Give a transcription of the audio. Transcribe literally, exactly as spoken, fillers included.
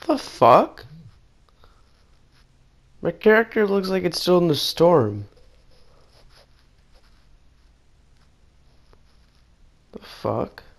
The fuck? My character looks like it's still in the storm. The fuck?